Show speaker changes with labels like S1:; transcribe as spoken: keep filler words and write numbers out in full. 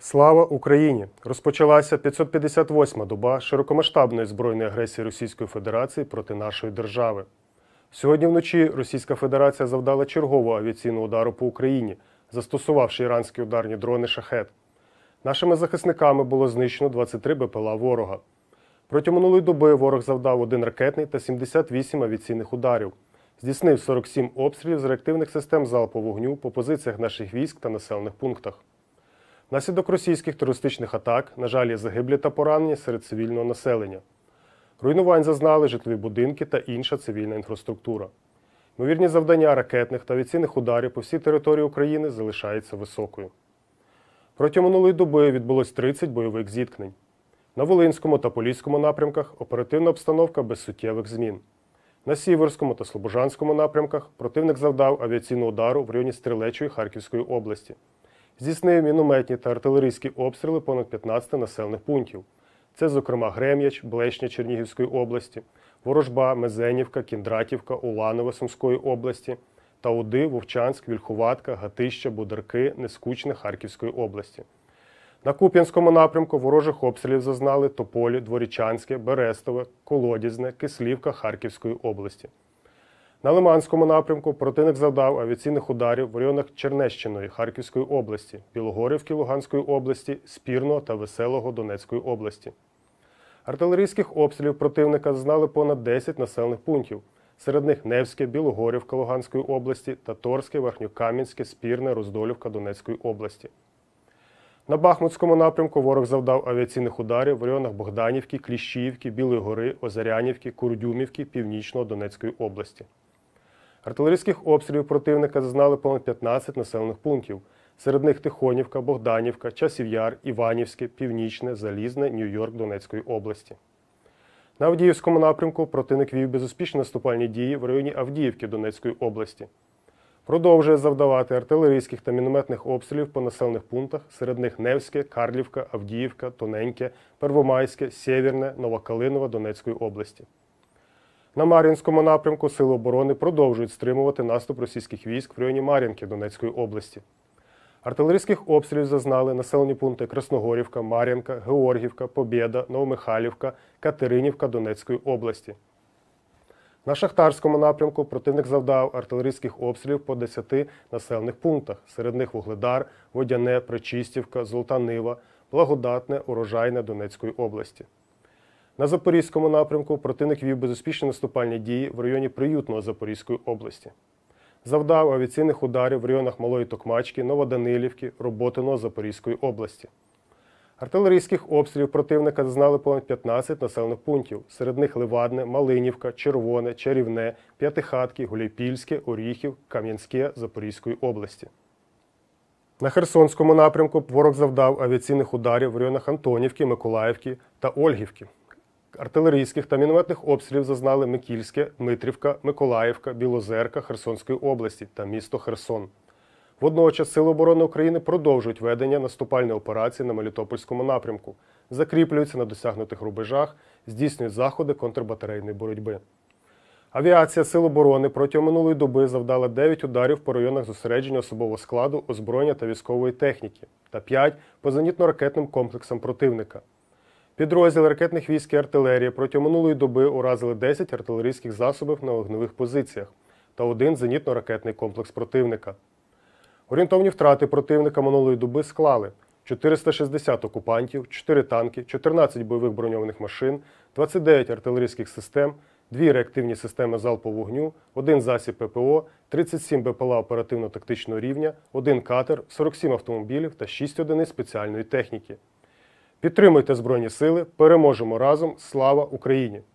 S1: Слава Україні! Розпочалася п'ятсот п'ятдесят восьма доба широкомасштабної збройної агресії Російської Федерації проти нашої держави. Сьогодні вночі Російська Федерація завдала чергового авіаційного удару по Україні, застосувавши іранські ударні дрони «Шахед». Нашими захисниками було знищено двадцять три БПЛА ворога. Протягом минулої доби ворог завдав один ракетний та сімдесят вісім авіаційних ударів. Здійснив сорок сім обстрілів з реактивних систем залпового вогню по позиціях наших військ та населених пунктах. Внаслідок російських терористичних атак, на жаль, є загиблі та поранені серед цивільного населення. Руйнувань зазнали житлові будинки та інша цивільна інфраструктура. Ймовірність завдання ракетних та авіаційних ударів по всій території України залишається високою. Протягом минулої доби відбулось тридцять бойових зіткнень. На Волинському та Поліському напрямках оперативна обстановка без суттєвих змін. На Сіверському та Слобожанському напрямках противник завдав авіаційного удару в районі Стрілечої Харківської області. Здійснив мінометні та артилерійські обстріли понад п'ятнадцяти населених пунктів. Це, зокрема, Грем'яч, Блешня Чернігівської області, Ворожба, Мезенівка, Кіндратівка, Уланове Сумської області, Тауди, Вовчанськ, Вільхуватка, Гатища, Бударки, Нескучне Харківської області. На Куп'янському напрямку ворожих обстрілів зазнали Тополі, Дворічанське, Берестове, Колодязне, Кислівка Харківської області. На Лиманському напрямку противник завдав авіаційних ударів в районах Чернещиної Харківської області, Білогорівки Луганської області, Спірного та Веселого Донецької області. Артилерійських обстрілів противника зазнали понад десять населених пунктів. Серед них Невське, Білогорівка Луганської області та Торське, Верхньокам'янське, Спірне, Роздолівка Донецької області. На Бахмутському напрямку ворог завдав авіаційних ударів в районах Богданівки, Кліщіївки, Білої гори, Озарянівки, Курдюмівки, Північного Донецької області. Артилерійських обстрілів противника зазнали понад п'ятнадцять населених пунктів. Серед них Тихонівка, Богданівка, Часів Яр, Іванівське, Північне, Залізне, Нью-Йорк Донецької області. На Авдіївському напрямку противник вів безуспішні наступальні дії в районі Авдіївки Донецької області. Продовжує завдавати артилерійських та мінометних обстрілів по населених пунктах, серед них Невське, Карлівка, Авдіївка, Тоненьке, Первомайське, Сєвєрне, Новокалинова Донецької області. На Мар'їнському напрямку Сили оборони продовжують стримувати наступ російських військ в районі Мар'їнки Донецької області. Артилерійських обстрілів зазнали населені пункти Красногорівка, Мар'їнка, Георгівка, Побєда, Новомихайлівка, Катеринівка Донецької області. На Шахтарському напрямку противник завдав артилерійських обстрілів по десяти населених пунктах, серед них Вугледар, Водяне, Пречистівка, Золота Нива, Благодатне, Урожайне Донецької області. На Запорізькому напрямку противник вів безуспішні наступальні дії в районі Приютного Запорізької області. Завдав авіаційних ударів в районах Малої Токмачки, Новоданилівки, Роботиного Запорізької області. Артилерійських обстрілів противника зазнали понад п'ятнадцять населених пунктів, серед них Левадне, Малинівка, Червоне, Чарівне, П'ятихатки, Гуляйпільське, Оріхів, Кам'янське Запорізької області. На Херсонському напрямку ворог завдав авіаційних ударів в районах Антонівки, Миколаївки та Ольгівки. Артилерійських та мінометних обстрілів зазнали Микільське, Дмитрівка, Миколаївка, Білозерка Херсонської області та місто Херсон. Водночас Сили оборони України продовжують ведення наступальної операції на Мелітопольському напрямку, закріплюються на досягнутих рубежах, здійснюють заходи контрбатарейної боротьби. Авіація Сил оборони протягом минулої доби завдала дев'ять ударів по районах зосередження особового складу, озброєння та військової техніки та п'ять по зенітно-ракетним комплексам противника. Підрозділи ракетних військ і артилерії протягом минулої доби уразили десять артилерійських засобів на вогневих позиціях та один зенітно-ракетний комплекс противника. Орієнтовні втрати противника минулої доби склали чотириста шістдесят окупантів, чотири танки, чотирнадцять бойових броньованих машин, двадцять дев'ять артилерійських систем, дві реактивні системи залпового вогню, один засіб ППО, тридцять сім БПЛА оперативно-тактичного рівня, один катер, сорок сім автомобілів та шість одиниць спеціальної техніки. Підтримуйте Збройні Сили, переможемо разом! Слава Україні!